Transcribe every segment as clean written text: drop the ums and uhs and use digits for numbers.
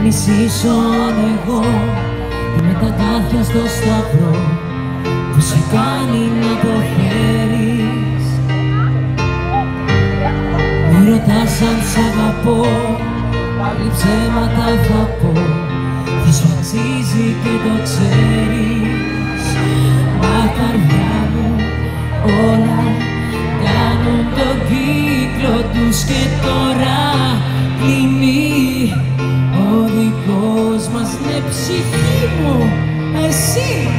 μισήσω εγώ. Είμαι τα κάθια στο σταυρό που σε κάνει να αποφέρεις. Μη ρωτάς αν σ' αγαπώ, πάλι ψέματα θα πω. Τι σου αξίζει και το ξέρεις. Μα καρδιά μου όλα κάνουν τον κύκλο τους και τώρα κλείνει ο δικός μας. Ναι, ψυχή μου, εσύ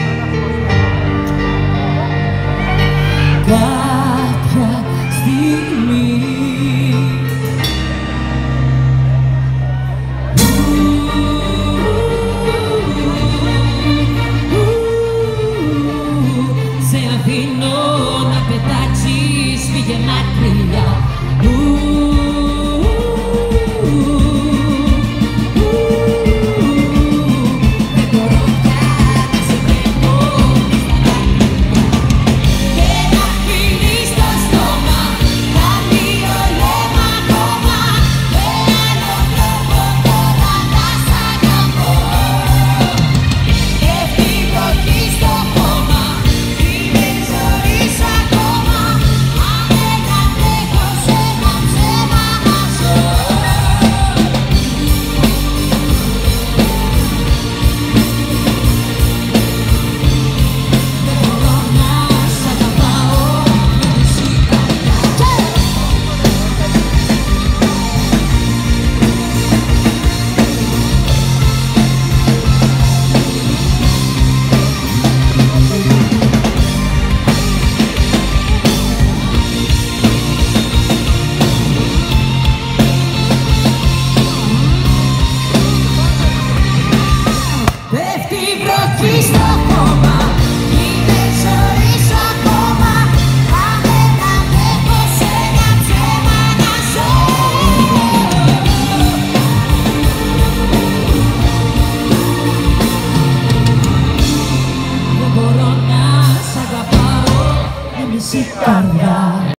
κάποια στιγμή σε αφήνω να πετάξεις, φύγε μακριά. Πέφτει η βροχή στο χώμα.